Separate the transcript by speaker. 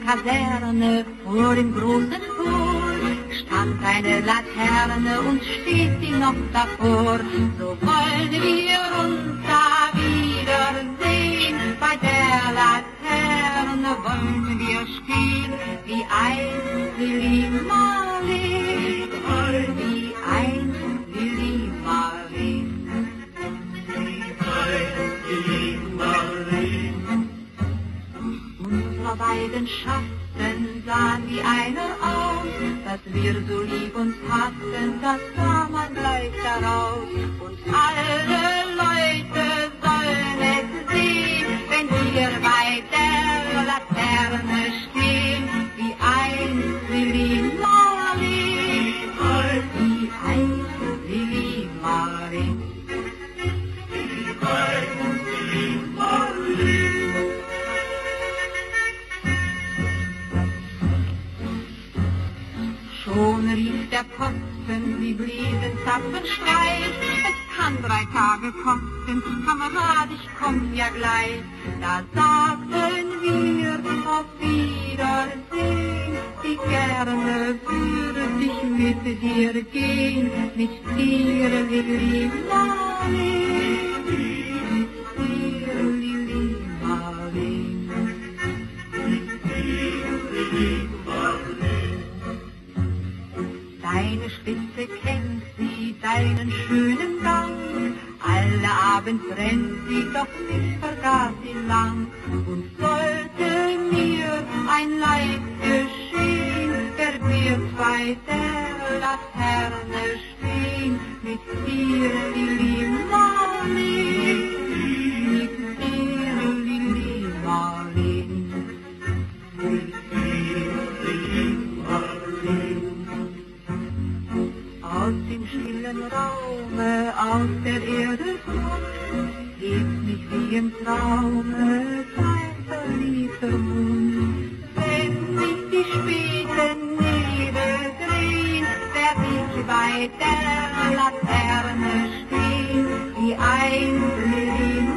Speaker 1: Kaserne vor dem großen Tor stand eine Laterne und steht sie noch davor. So wollen wir uns da wiedersehen, bei der Laterne wollen wir stehen, wie einst Lili Marleen, wie einst Lili Marleen. Unsere beiden Schaften sahen wie eine aus, dass wir so lieb uns hatten, das sah man gleich daraus. Und alle Leute sollen es sehen, wenn wir bei der Laterne stehen, wie einst Lili Marleen, wie einst Lili Marleen. Schon rief der Posten, sie bliesen Zapfenstreich. Es kann 3 Tage kosten, Kamerad, ich komm ja gleich. Da sagten wir auf Wiedersehen, wie gerne würde ich mit dir gehen, mit dir, Lili Marleen, mit dir, Lili Marleen. Deine Spitze kennt sie, deinen schönen Gang. Alle Abend rennt sie, doch nicht vergaß sie lang. Und sollte mir ein Leid geschehen, wer wird bei der Laterne stehen, mit dir, Lili Marleen, mit dir, Lili Marleen, mit dir, Lili Marleen. Aus dem stillen Raume, aus der Erde Luft, hebt mich wie im Traume dein verliebter Mund. Wenn sich die späten Nebel drehen, werd ich bei der Laterne stehen, wie einst Lili